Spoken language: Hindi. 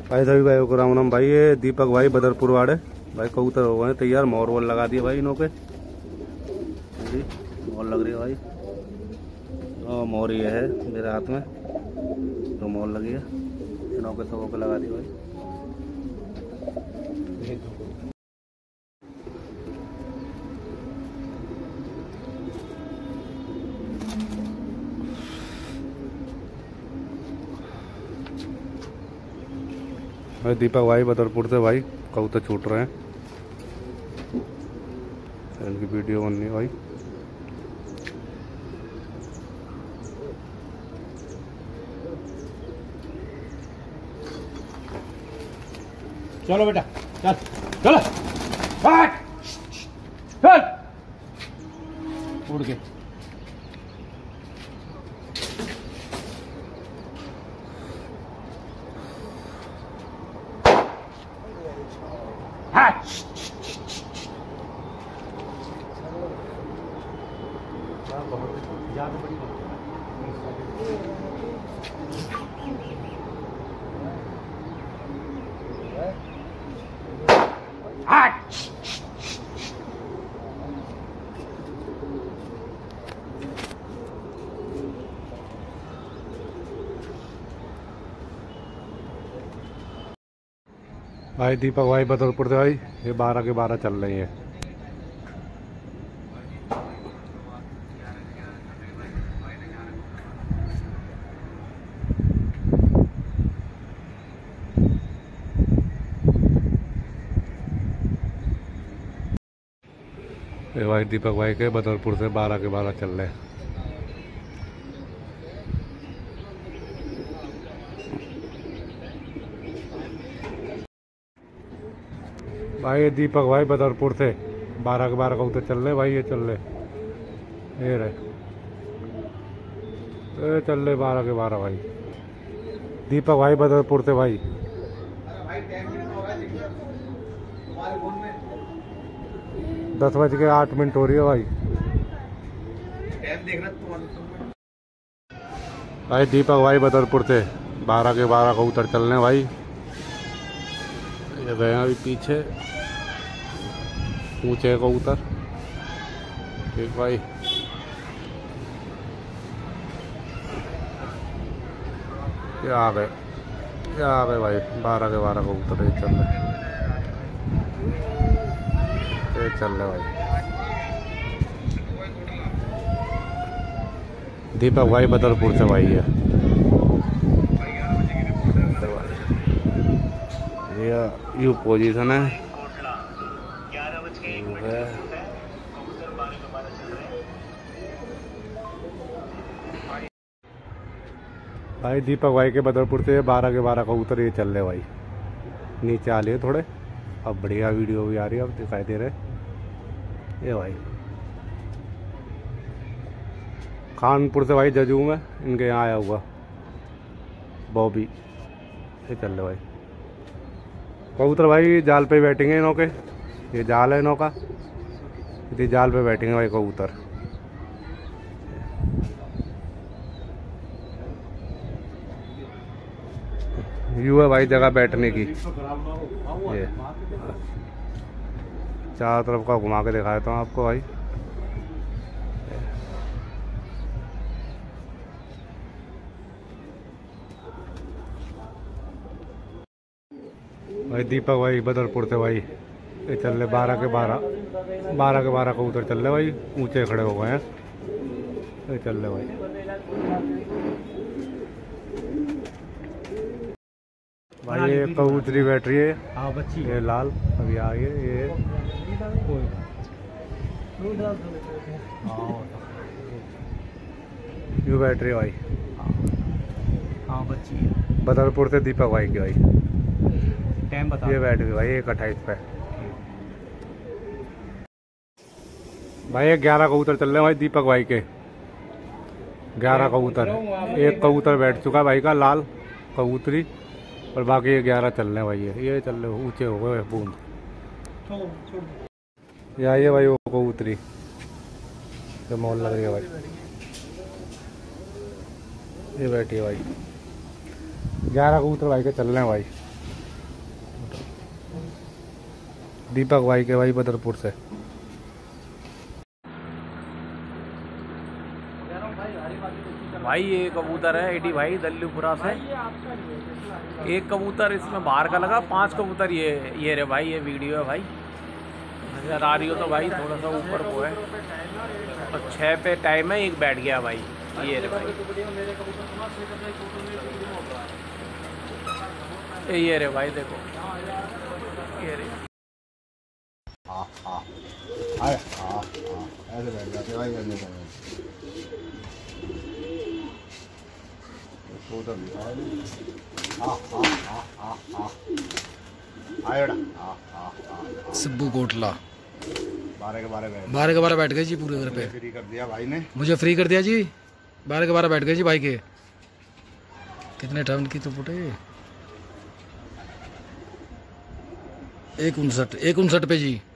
भाई सभी भाई को राम राम भाई। ये दीपक भाई बदरपुर वाड़े भाई कबूतर हो गए तैयार। मोर वोर लगा दिए भाई इनों के जी। मोर लग रही है भाई। मोर ये है मेरे हाथ में तो मोर लगी है। इनों के सबों को लगा दी भाई। भाई दीपक भाई बदरपुर से भाई कबूतर छूट रहे हैं। इनकी वीडियो बननी है भाई। चलो बेटा चल चलो हट चल उड़ के भाई दीपक भाई बदरपुर से भाई ये 12 के 12 चल रही है। ये भाई दीपक भाई के बदरपुर से 12 के 12 चल रहे हैं। भाई ये दीपक भाई बदरपुर से 12 के 12 कबूतर चल रहे भाई। ये चल रहे ये रहे चल रहे 12 के 12 भाई। दीपक भाई बदरपुर से भाई। दस बज के 8 मिनट हो रही है भाई। भाई दीपक भाई बदरपुर से 12 के 12 कबूतर चल रहे भाई। ये गए अभी पीछे ऊंचे कबूतर। ठीक भाई ये आ गए भाई 12 के 12 कबूतर ये चल रहे भाई। दीपक भाई बदरपुर से भाई है। ये यू पोजीशन है। भाई दीपक भाई के बदरपुर से 12 के 12 कबूतर ये चल रहे भाई। नीचे आ लिए थोड़े। अब बढ़िया वीडियो भी आ रही है। अब दिखाई दे रहे ये भाई। कानपुर से भाई जजू में इनके यहाँ आया हुआ बॉबी ये चल रहे भाई। कबूतर भाई जाल पे बैठेंगे इनों के। ये जाल है इनों का। ये जाल पे बैठेंगे भाई कबूतर। यू है भाई जगह बैठने की। ये चारों तरफ का घुमा के दिखा देता हूँ आपको भाई। भाई दीपक भाई बदरपुर से भाई ये चल रहे 12 के 12 कबूतर चल रहे भाई। ऊंचे खड़े हो गए हैं ये चल रहे भाई। भाई ये कबूतरी बैठ रही है। हाँ बच्ची ये लाल अभी आ गई ये। यू बैठ रही है भाई। हाँ बच्ची बदरपुर से दीपक भाई की भाई। टाइम बता। ये बैठ गई भाई 1:28 पे। भाई ये 11 कबूतर चल रहे हैं भाई दीपक भाई के। 11 कबूतर। एक कबूतर बैठ चुका है भाई का लाल कबूतरी और बाकी ये 11 चल रहे हैं भाई। ये चल रहे ऊंचे हो गए बूंद। ये आइए भाई वो कबूतरी तो मॉल लग रही है भाई। ये बैठी है भाई। 11 कबूतर भाई के चल रहे हैं भाई। दीपक भाई के भाई बदरपुर से। भाई ये कबूतर है एडी भाई दल्लूपुरा से। एक कबूतर इसमें बाहर का लगा, 5 कबूतर ये रे भाई, ये वीडियो है भाई, नजर आ रही हो तो भाई थोड़ा सा ऊपर वो है, और 6 पे टाइम है, एक बैठ गया भाई, ये रे भाई, ये रे भाई देखो, ये रे। ऐसे बैठ जाते भाई, सिब्बू कोटला 12 के 12 बैठ गए जी पूरे घर पे। फ्री कर दिया भाई ने, मुझे फ्री कर दिया जी, 12 के 12 बैठ गए जी भाई के। कितने टर्न की तो पुटे, 159 पे जी।